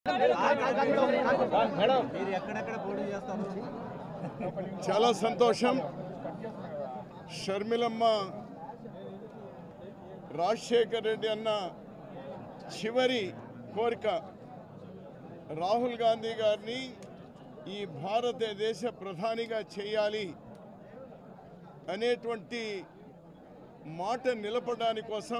చాలా సంతోషం. షర్మిలమ్మ రాజశేఖర్ రెడ్డి అన్న చివరి కోరిక రాహుల్ గాంధీ గారిని ఈ భారతదేశ ప్రధానిగా చేయాలి అనేటువంటి మాట నిలపడానికి కోసం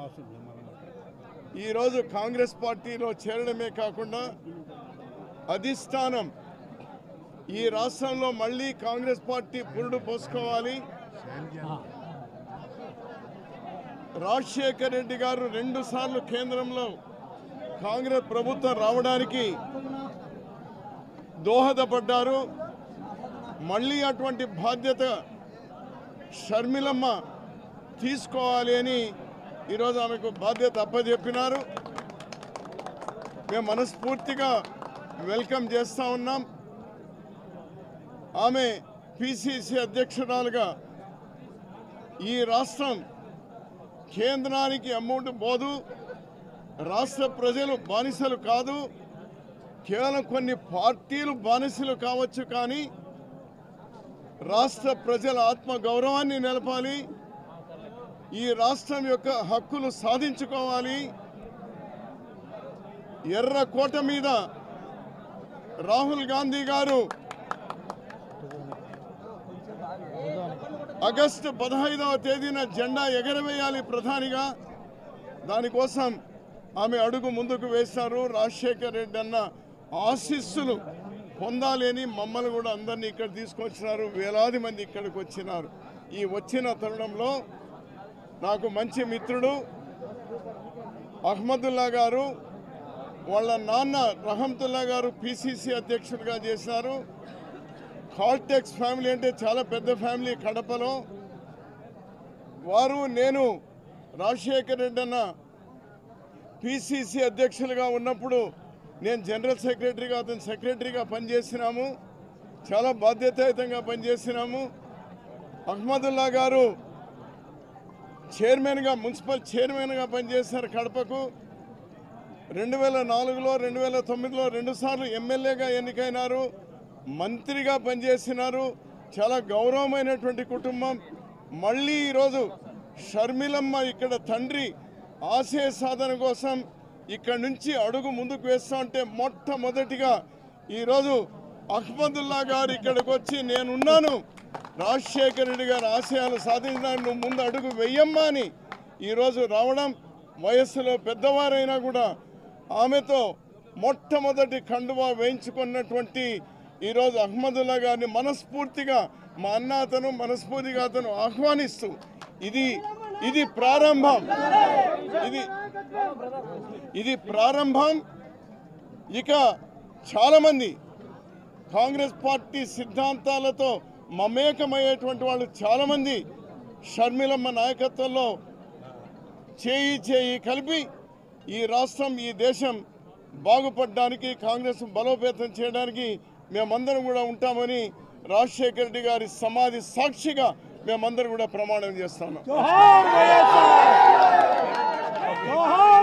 ఈరోజు కాంగ్రెస్ పార్టీలో చేరడమే కాకుండా అధిష్టానం ఈ రాష్ట్రంలో మళ్ళీ కాంగ్రెస్ పార్టీ పురుడు పోసుకోవాలి, రాజశేఖర్ రెడ్డి గారు 2 సార్లు కేంద్రంలో కాంగ్రెస్ ప్రభుత్వం రావడానికి దోహదపడ్డారు. మళ్ళీ అటువంటి బాధ్యత షర్మిలమ్మ తీసుకోవాలి అని ఈరోజు ఆమెకు బాధ్యత అప్పచెప్పినారు. మేము మనస్ఫూర్తిగా వెల్కమ్ చేస్తూ ఉన్నాం. ఆమె పిసిసి అధ్యక్షురాలుగా ఈ రాష్ట్రం కేంద్రానికి అమౌంట్ పోదు, రాష్ట్ర ప్రజలు బానిసలు కాదు, కేవలం కొన్ని పార్టీలు బానిసలు కావచ్చు, కానీ రాష్ట్ర ప్రజల ఆత్మగౌరవాన్ని నిలపాలి, ఈ రాష్ట్రం యొక్క హక్కులు సాధించుకోవాలి. ఎర్రకోట మీద రాహుల్ గాంధీ గారు ఆగస్టు 15వ తేదీన జెండా ఎగరవేయాలి ప్రధానిగా. దానికోసం ఆమె అడుగు ముందుకు వేశారు. రాజశేఖర్ రెడ్డి అన్న ఆశీస్సులు పొందాలి అని మమ్మల్ని కూడా అందరినీ ఇక్కడ తీసుకొచ్చినారు. వేలాది మంది ఇక్కడికి వచ్చినారు. ఈ వచ్చిన తరుణంలో నాకు మంచి మిత్రుడు అహ్మదుల్లా గారు, వాళ్ళ నాన్న రహమతుల్లా గారు పిసిసి అధ్యక్షుడిగా చేశారు. కాల్టెక్స్ ఫ్యామిలీ అంటే చాలా పెద్ద ఫ్యామిలీ కడపలో. వారు నేను రాజశేఖర్ రెడ్డి అన్న పిసిసి అధ్యక్షులుగా ఉన్నప్పుడు నేను జనరల్ సెక్రటరీగా, అతను సెక్రటరీగా పనిచేసినాము. చాలా బాధ్యతాయుతంగా పనిచేసినాము. అహ్మదుల్లా గారు చైర్మన్గా, మున్సిపల్ చైర్మన్గా పనిచేశారు కడపకు. 2004లో 2009లో 2 సార్లు ఎమ్మెల్యేగా ఎన్నికైనారు, మంత్రిగా పనిచేసినారు. చాలా గౌరవమైనటువంటి కుటుంబం. మళ్ళీ ఈరోజు షర్మిలమ్మ ఇక్కడ తండ్రి ఆశయ సాధన కోసం ఇక్కడ నుంచి అడుగు ముందుకు వేస్తా ఉంటే మొట్టమొదటిగా ఈరోజు అహ్మదుల్లా గారు ఇక్కడికి వచ్చి నేనున్నాను, రాజశేఖర్ రెడ్డి గారి ఆశయాలు సాధించడానికి నువ్వు ముందు అడుగు వెయ్యమ్మా అని ఈరోజు రావడం, వయస్సులో పెద్దవారైనా కూడా ఆమెతో మొట్టమొదటి కండువా వేయించుకున్నటువంటి ఈరోజు అహ్మదుల్లా గారిని మనస్ఫూర్తిగా మా అన్న అతను మనస్ఫూర్తిగా అతను ఆహ్వానిస్తూ ఇది ప్రారంభం, ఇది ప్రారంభం. ఇక చాలామంది కాంగ్రెస్ పార్టీ సిద్ధాంతాలతో మమేకమయ్యేటువంటి వాళ్ళు చాలామంది షర్మిలమ్మ నాయకత్వంలో చేయి కలిపి ఈ రాష్ట్రం, ఈ దేశం బాగుపడడానికి, కాంగ్రెస్ బలోపేతం చేయడానికి మేమందరం కూడా ఉంటామని రాజశేఖర్ రెడ్డి గారి సమాధి సాక్షిగా మేమందరం కూడా ప్రమాణం చేస్తున్నాం.